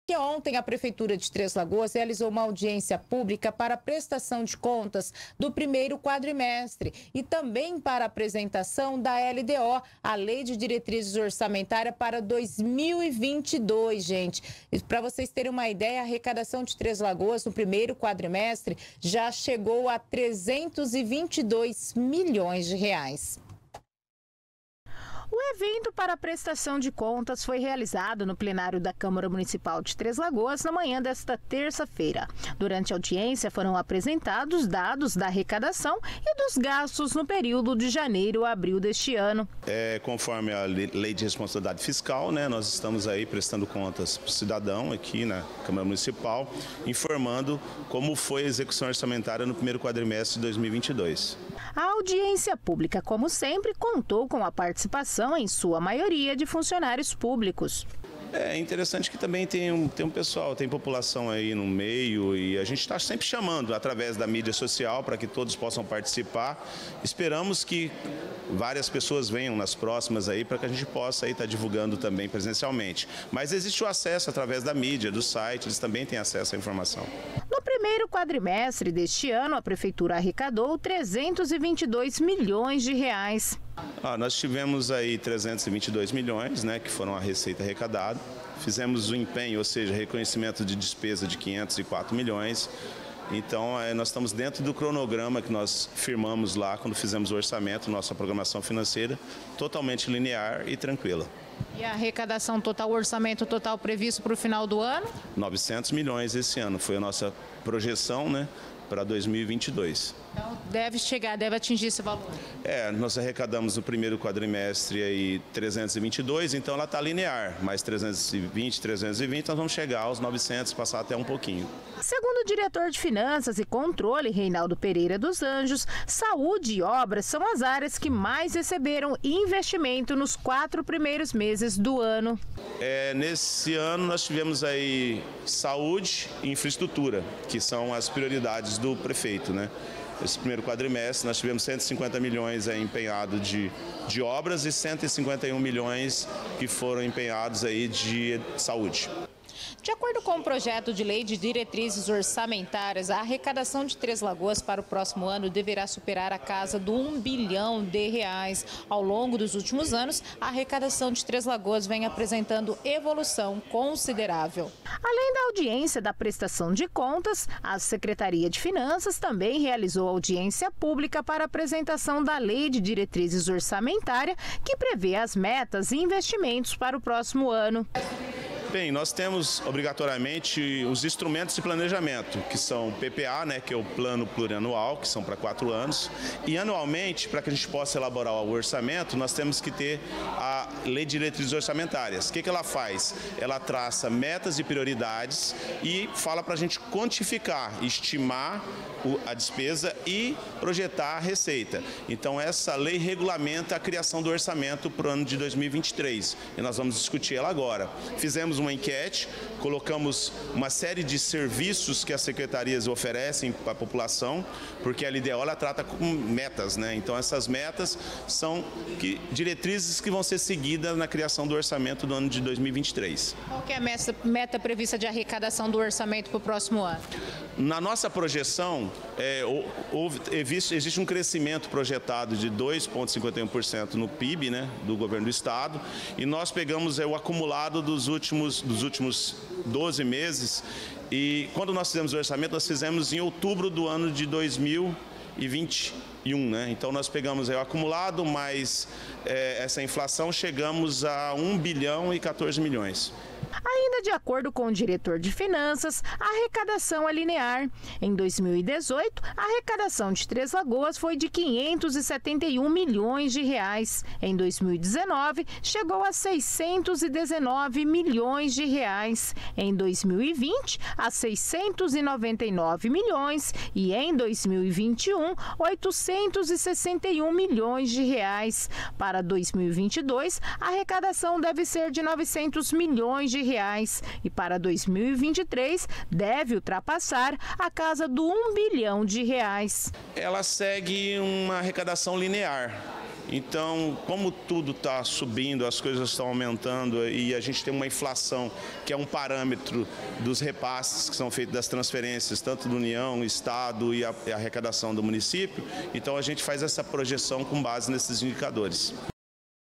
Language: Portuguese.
que ontem a Prefeitura de Três Lagoas realizou uma audiência pública para a prestação de contas do primeiro quadrimestre e também para a apresentação da LDO, a Lei de Diretrizes Orçamentárias para 2022, gente. Para vocês terem uma ideia, a arrecadação de Três Lagoas no primeiro quadrimestre já chegou a 322 milhões de reais. O evento para a prestação de contas foi realizado no plenário da Câmara Municipal de Três Lagoas na manhã desta terça-feira. Durante a audiência foram apresentados dados da arrecadação e dos gastos no período de janeiro a abril deste ano. Conforme a Lei de Responsabilidade Fiscal, nós estamos aí prestando contas para o cidadão aqui na Câmara Municipal, informando como foi a execução orçamentária no primeiro quadrimestre de 2022. A audiência pública, como sempre, contou com a participação, em sua maioria, de funcionários públicos. É interessante que também tem um pessoal, tem população aí no meio e a gente está sempre chamando através da mídia social para que todos possam participar. Esperamos que várias pessoas venham nas próximas aí para que a gente possa aí estar divulgando também presencialmente. Mas existe o acesso através da mídia, do site, eles também têm acesso à informação. No primeiro quadrimestre deste ano, a Prefeitura arrecadou 322 milhões de reais. Nós tivemos aí 322 milhões, que foram a receita arrecadada. Fizemos o empenho, ou seja, reconhecimento de despesa de 504 milhões. Então, nós estamos dentro do cronograma que nós firmamos lá quando fizemos o orçamento, nossa programação financeira, totalmente linear e tranquila. E a arrecadação total, o orçamento total previsto para o final do ano? 900 milhões esse ano, foi a nossa projeção, para 2022. Então deve atingir esse valor? Nós arrecadamos no primeiro quadrimestre aí 322, então ela está linear, mais 320, nós vamos chegar aos 900, passar até um pouquinho. Segundo o diretor de Finanças e Controle, Reinaldo Pereira dos Anjos, saúde e obras são as áreas que mais receberam investimento nos 4 primeiros meses do ano. Nesse ano nós tivemos aí saúde e infraestrutura, que são as prioridades do prefeito, Esse primeiro quadrimestre nós tivemos 150 milhões empenhados de obras e 151 milhões que foram empenhados aí de saúde. De acordo com o projeto de lei de diretrizes orçamentárias, a arrecadação de Três Lagoas para o próximo ano deverá superar a casa do R$1 bilhão. Ao longo dos últimos anos, a arrecadação de Três Lagoas vem apresentando evolução considerável. Além da audiência da prestação de contas, a Secretaria de Finanças também realizou audiência pública para a apresentação da Lei de Diretrizes Orçamentárias, que prevê as metas e investimentos para o próximo ano. Bem, nós temos obrigatoriamente os instrumentos de planejamento, que são o PPA, que é o Plano Plurianual, que são para 4 anos, e anualmente, para que a gente possa elaborar o orçamento, nós temos que ter a Lei de Diretrizes Orçamentárias. O que ela faz? Ela traça metas e prioridades e fala para a gente quantificar, estimar a despesa e projetar a receita. Então, essa lei regulamenta a criação do orçamento para o ano de 2023, e nós vamos discutir ela agora. Fizemos uma enquete, colocamos uma série de serviços que as secretarias oferecem para a população, porque a LDO ela trata com metas, Então essas metas são diretrizes que vão ser seguidas na criação do orçamento do ano de 2023. Qual que é a meta prevista de arrecadação do orçamento para o próximo ano? Na nossa projeção, existe um crescimento projetado de 2,51% no PIB do governo do estado, e nós pegamos o acumulado dos últimos 12 meses, e quando nós fizemos o orçamento, nós fizemos em outubro do ano de 2021, Então nós pegamos o acumulado mais essa inflação, chegamos a 1 bilhão e 14 milhões. Ainda de acordo com o diretor de Finanças, a arrecadação é linear. Em 2018, a arrecadação de Três Lagoas foi de 571 milhões de reais. Em 2019, chegou a 619 milhões de reais. Em 2020, a 699 milhões e em 2021, 861 milhões de reais. Para 2022, a arrecadação deve ser de 900 milhões de reais e para 2023 deve ultrapassar a casa do R$1 bilhão. Ela segue uma arrecadação linear. Então, como tudo está subindo, as coisas estão aumentando e a gente tem uma inflação que é um parâmetro dos repasses que são feitos das transferências, tanto da União, Estado e a arrecadação do município, então a gente faz essa projeção com base nesses indicadores.